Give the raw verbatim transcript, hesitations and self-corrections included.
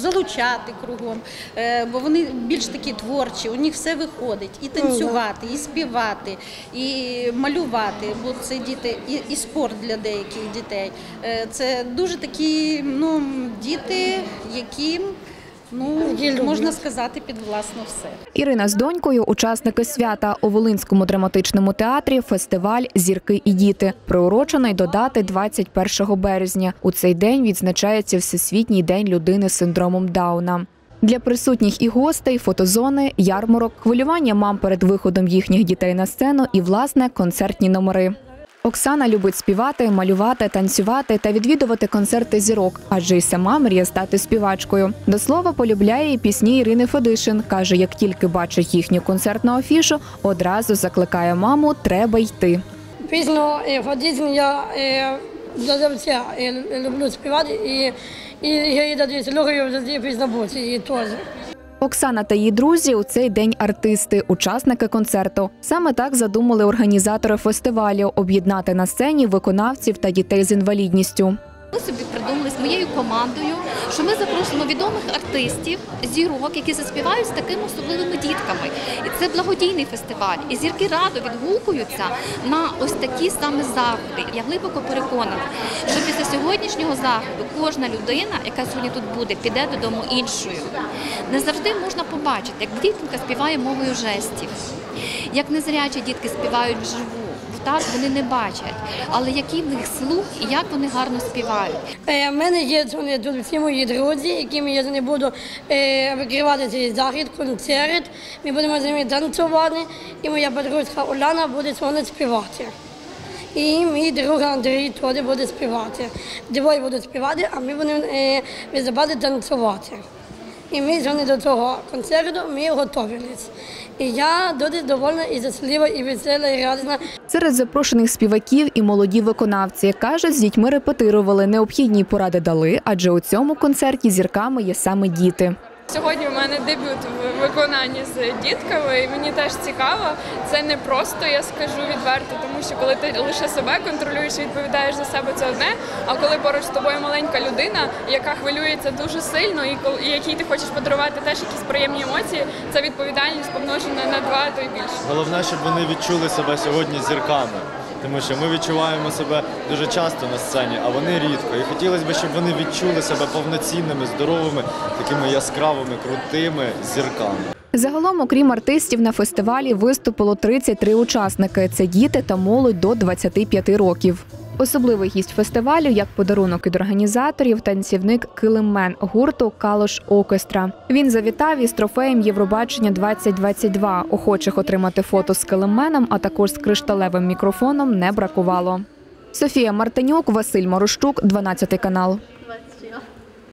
Залучати кругом, бо вони більш такі творчі, у них все виходить. І танцювати, і співати, і малювати, бо це діти, і, і спорт для деяких дітей. Це дуже такі ну, діти, які, ну, можна сказати, під власне все. Ірина з донькою – учасники свята у Волинському драматичному театрі фестиваль «Зірки і діти», приурочений до дати двадцять першого березня. У цей день відзначається Всесвітній день людини з синдромом Дауна. Для присутніх і гостей – фотозони, ярмарок, хвилювання мам перед виходом їхніх дітей на сцену і, власне, концертні номери. Оксана любить співати, малювати, танцювати та відвідувати концерти зірок, адже й сама мріє стати співачкою. До слова, полюбляє і пісні Ірини Федишин. Каже, як тільки бачить їхню концертну афішу, одразу закликає маму «треба йти». Пісню Федишин я завжди люблю співати, і, і я її слухаю завжди пісню бути, і теж. Оксана та її друзі у цей день артисти, учасники концерту. Саме так задумали організатори фестивалю – об'єднати на сцені виконавців та дітей з інвалідністю. Ми собі придумали з моєю командою, що ми запросимо відомих артистів, зірок, які заспівають з такими особливими дітками. І це благодійний фестиваль. І зірки радо відгукуються на ось такі саме заходи. Я глибоко переконана, що після сьогоднішнього заходу кожна людина, яка сьогодні тут буде, піде додому іншою. Не завжди можна побачити, як дітка співає мовою жестів, як незрячі дітки співають вживу. Так, вони не бачать, але який в них слух і як вони гарно співають. У мене є тут всі мої друзі, якими я не буду викривати цей захід, концерт. Ми будемо з ними танцювати, і моя подружка Оляна буде сьогодні співати. І мій друг Андрій теж буде співати. Двоє будуть співати, а ми будемо виступати танцювати. І ми сьогодні до цього концерту ми готувалися. І я дуже довольна і щаслива, і весела, і радісна. Серед запрошених співаків і молоді виконавці. Каже, з дітьми репетирували, необхідні поради дали, адже у цьому концерті зірками є саме діти. Сьогодні у мене дебют в виконанні з дітками, і мені теж цікаво. Це не просто, я скажу відверто, тому що коли ти лише себе контролюєш і відповідаєш за себе, це одне, а коли поруч з тобою маленька людина, яка хвилюється дуже сильно і якій ти хочеш подарувати теж якісь приємні емоції, це відповідальність помножена на два, а то й більше. Головне, щоб вони відчули себе сьогодні зірками. Тому що ми відчуваємо себе дуже часто на сцені, а вони рідко. І хотілося б, щоб вони відчули себе повноцінними, здоровими, такими яскравими, крутими зірками. Загалом, окрім артистів, на фестивалі виступило тридцять три учасники. Це діти та молодь до двадцяти п'яти років. Особливий гість фестивалю, як подарунок від організаторів, танцівник «Килиммен» гурту «Калош Оркестра». Він завітав із трофеєм Євробачення двадцять двадцять два. Охочих отримати фото з «Килимменом», а також з кришталевим мікрофоном не бракувало. Софія Мартинюк, Василь Морощук, дванадцятий канал.